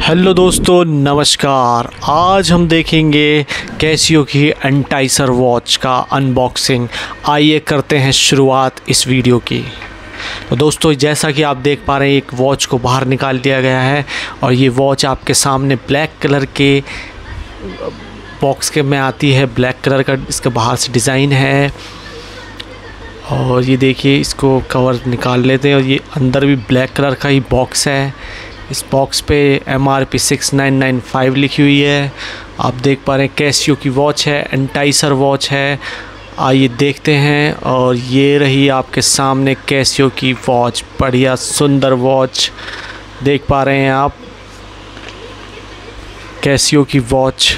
Hello दोस्तों, नमस्कार। आज हम देखेंगे कैसियो की एंटाइसर वॉच का अनबॉक्सिंग। आइए करते हैं शुरुआत इस वीडियो की। तो दोस्तों, जैसा कि आप देख पा रहे हैं, एक वॉच को बाहर निकाल दिया गया है और ये वॉच आपके सामने ब्लैक कलर के बॉक्स के में आती है। ब्लैक कलर का इसका बाहर से डिज़ाइन है और ये देखिए, इसको कवर निकाल लेते हैं और ये अंदर भी ब्लैक कलर का ही बॉक्स है। इस बॉक्स पे MRP 6995 लिखी हुई है। आप देख पा रहे हैं कैसियो की वॉच है, एंटाइसर वॉच है। आइए देखते हैं। और ये रही आपके सामने कैसियो की वॉच, बढ़िया सुंदर वॉच देख पा रहे हैं आप, कैसियो की वॉच।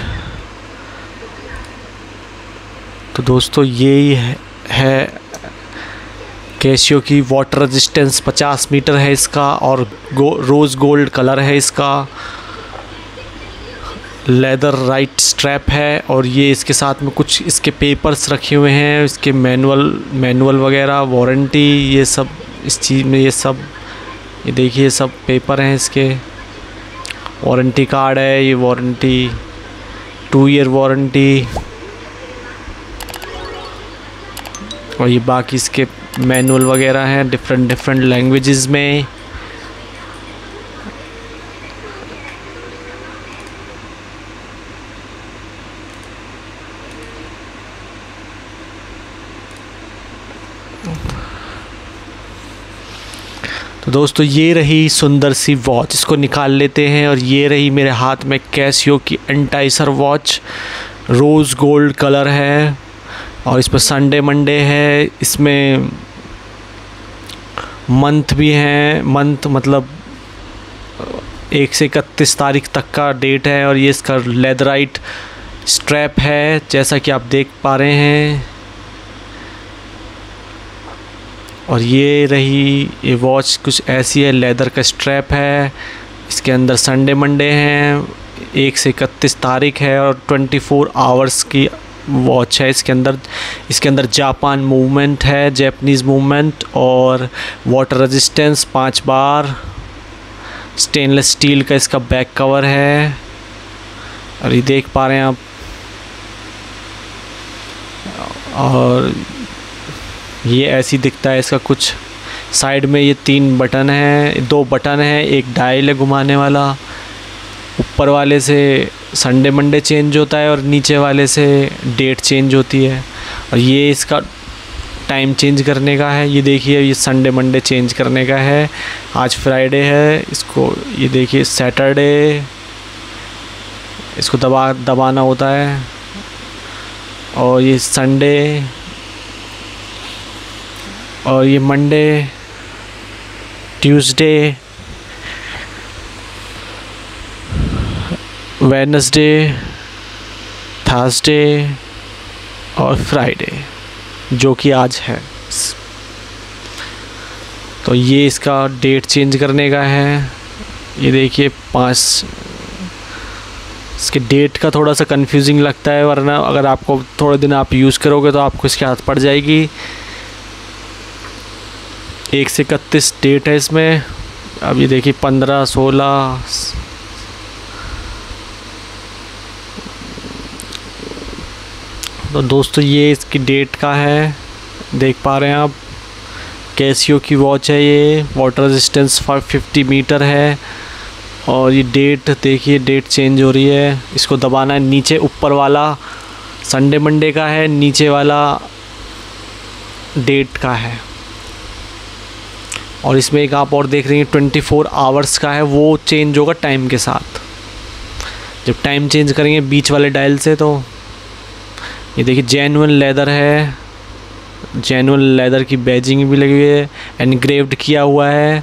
तो दोस्तों, यही है कैसियो की। वाटर रेजिस्टेंस 50 मीटर है इसका और रोज़ गोल्ड कलर है इसका। लेदर राइट स्ट्रैप है और ये इसके साथ में कुछ इसके पेपर्स रखे हुए हैं, इसके मैनुअल वगैरह, वारंटी, ये सब इस चीज़ में, ये देखिए सब पेपर हैं इसके। वारंटी कार्ड है, ये वारंटी 2 ईयर वारंटी। और ये बाकी इसके मैनुअल वगैरह हैं डिफरेंट लैंग्वेजेस में। तो दोस्तों, ये रही सुंदर सी वॉच, इसको निकाल लेते हैं। और ये रही मेरे हाथ में कैसियो की enticer watch, rose gold colour है और इस पर संडे मंडे है। इसमें मंथ भी हैं, मंथ मतलब 1 से 31 तारीख तक का डेट है। और ये इसका लेदराइट स्ट्रैप है, जैसा कि आप देख पा रहे हैं। और ये रही ये वॉच, कुछ ऐसी है, लेदर का स्ट्रैप है। इसके अंदर संडे मंडे हैं, 1 से 31 तारीख है और 24 आवर्स की वॉच है। इसके अंदर जापान मूवमेंट है, जैपनीज़ मूवमेंट, और वाटर रेजिस्टेंस 5 बार। स्टेनलेस स्टील का इसका बैक कवर है और ये देख पा रहे हैं आप। और ये ऐसी दिखता है इसका कुछ। साइड में ये 3 बटन हैं, 2 बटन हैं, एक डायल है घुमाने वाला। ऊपर वाले से संडे मंडे चेंज होता है और नीचे वाले से डेट चेंज होती है। और ये इसका टाइम चेंज करने का है। ये देखिए, ये संडे मंडे चेंज करने का है। आज फ्राइडे है, इसको ये देखिए सैटरडे, इसको दबाना होता है। और ये संडे, और ये मंडे, ट्यूसडे, वेडनेसडे, थर्सडे और फ्राइडे, जो कि आज है। तो ये इसका डेट चेंज करने का है। ये देखिए 5, इसके डेट का थोड़ा सा कंफ्यूजिंग लगता है, वरना अगर आपको थोड़े दिन आप यूज़ करोगे तो आपको इसकी आदत पड़ जाएगी। 1 से 31 डेट है इसमें। अब ये देखिए 15, 16। तो दोस्तों, ये इसकी डेट का है, देख पा रहे हैं आप। कैसियो की वॉच है ये, वाटर रेजिस्टेंस 50 मीटर है। और ये डेट देखिए, डेट चेंज हो रही है। इसको दबाना है। नीचे ऊपर वाला संडे मंडे का है, नीचे वाला डेट का है। और इसमें एक आप और देख रही हैं 24 आवर्स का है, वो चेंज होगा टाइम के साथ। जब टाइम चेंज करेंगे बीच वाले डायल से, तो ये देखिए जेन्युइन लेदर है, जेन्युइन लेदर की बैजिंग भी लगी हुई है, एनग्रेव्ड किया हुआ है।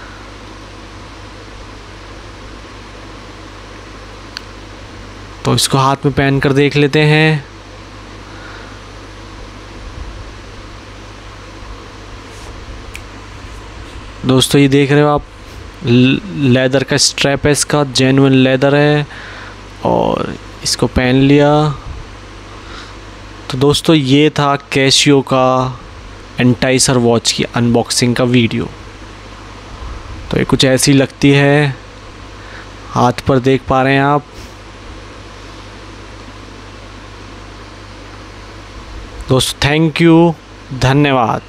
तो इसको हाथ में पहन कर देख लेते हैं। दोस्तों, ये देख रहे हो आप, लेदर का स्ट्रैप है इसका, जेन्युइन लेदर है। और इसको पहन लिया। तो दोस्तों, ये था कैसियो का एंटाइसर वॉच की अनबॉक्सिंग का वीडियो। तो ये कुछ ऐसी लगती है। हाथ पर देख पा रहे हैं आप। दोस्तों थैंक यू, धन्यवाद।